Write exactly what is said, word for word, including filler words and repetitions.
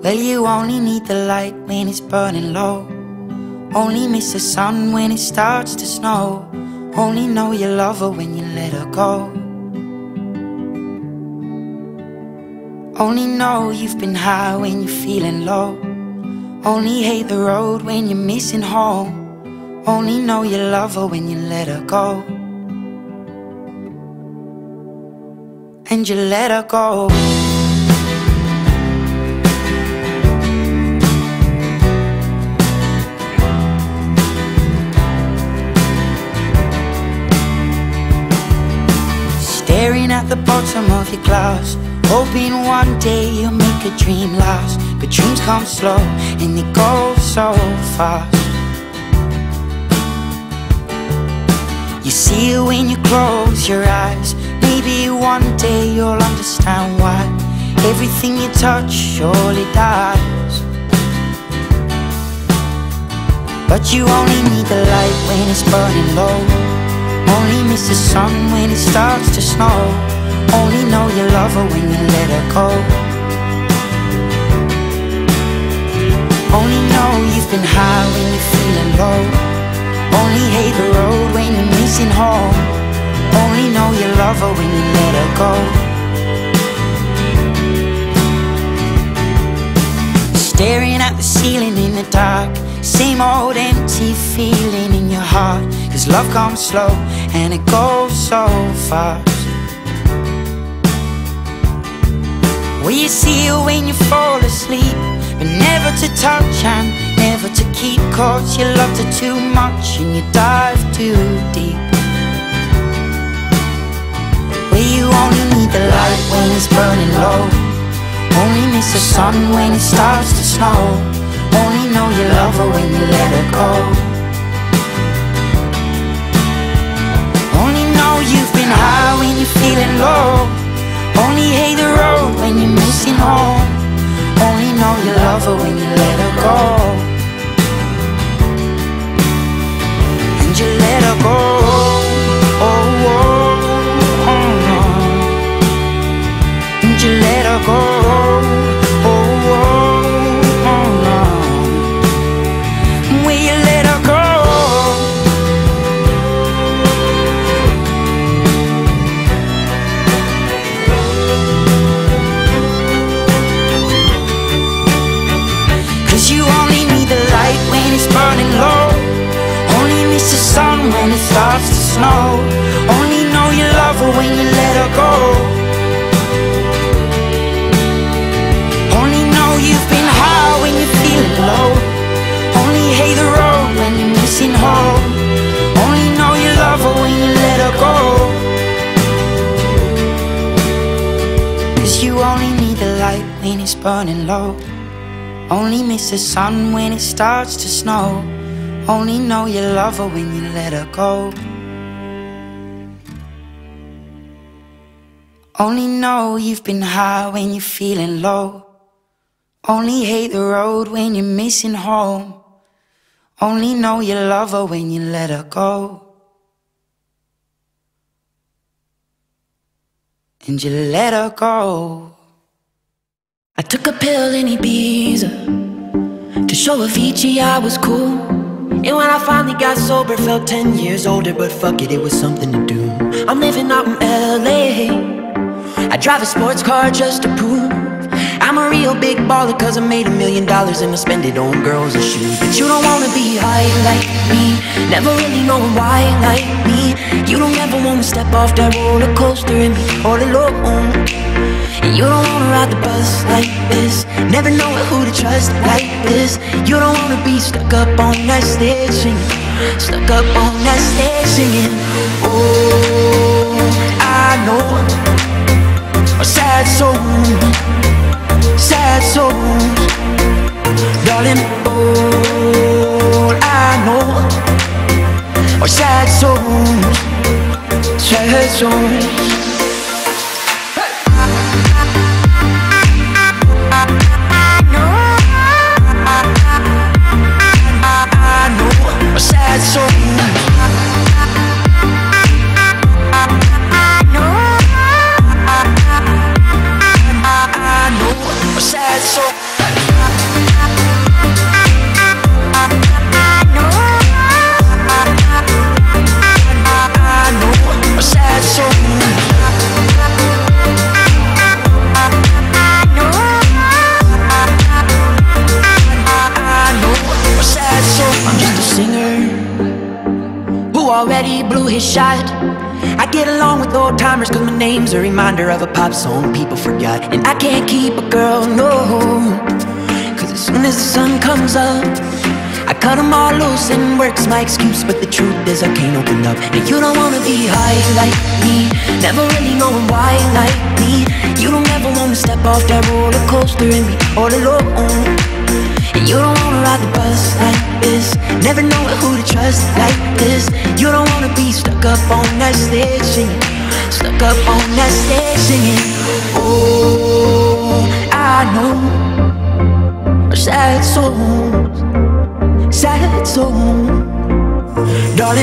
Well, you only need the light when it's burning low. Only miss the sun when it starts to snow. Only know you love her when you let her go. Only know you've been high when you're feeling low. Only hate the road when you're missing home. Only know you love her when you let her go. And you let her go. Staring at the bottom of your glass, hoping one day you'll make a dream last. But dreams come slow and they go so fast. You see it when you close your eyes. Maybe one day you'll understand why everything you touch surely dies. But you only need the light when it's burning low. Only miss the sun when it starts to snow. Only know you love her when you let her go. Only know you've been high when you're feeling low. Only hate the road when you're missing home. Only know you love her when you let her go. Staring at the ceiling in the dark, same old empty feeling in your heart. Cause love comes slow and it goes so fast. Well, you see her when you fall asleep, but never to touch and never to keep. Cause you loved her too much and you dive too deep. Well, you only need the light when it's burning low. Only miss the sun when it starts to snow. Only know you love her when you let her go. Only know you've been high when you're feeling low. Only hate the road when you're missing home. Only know you love her when you let her go. And you let her go. Oh, oh, oh, oh. And you let her go. Oh, oh, oh, oh. Will you let her go? You only need the light when it's burning low. Only miss the sun when it starts to snow. Only know you love her when you let her go. Only know you've been high when you're feeling low. Only hate the road when you're missing home. Only know you love her when you let her go. Cause you only need the light when it's burning low. Only miss the sun when it starts to snow. Only know you love her when you let her go. Only know you've been high when you're feeling low. Only hate the road when you're missing home. Only know you love her when you let her go. And you let her go. I took a pill in Ibiza to show Avicii I was cool. And when I finally got sober, felt ten years older. But fuck it, it was something to do. I'm living out in L A. I drive a sports car just to prove I'm a real big baller. Cause I made a million dollars and I spend it on girls and shoes. But you don't wanna be high like me, never really know why like me. You don't ever wanna step off that roller coaster and be all alone. And you don't wanna ride the bus like this, never know who to trust like this. You don't wanna be stuck up on that stage singing, stuck up on that stage singing. Oh, I know a sad soul, sad souls, darling. All I know are sad souls, sad souls. Sad soul. I know a sad soul. shot. I get along with old timers cause my name's a reminder of a pop song people forgot. And I can't keep a girl, no, cause as soon as the sun comes up, I cut them all loose and work's my excuse. But the truth is I can't open up. And you don't wanna be high like me, never really knowing why like me. You don't ever wanna step off that roller coaster and be all alone. And you don't wanna ride the bus like this, never knowing who to trust like this. You don't wanna be stuck up on that stage singing, stuck up on that stage singing. Oh, I know sad songs, sad songs, darling.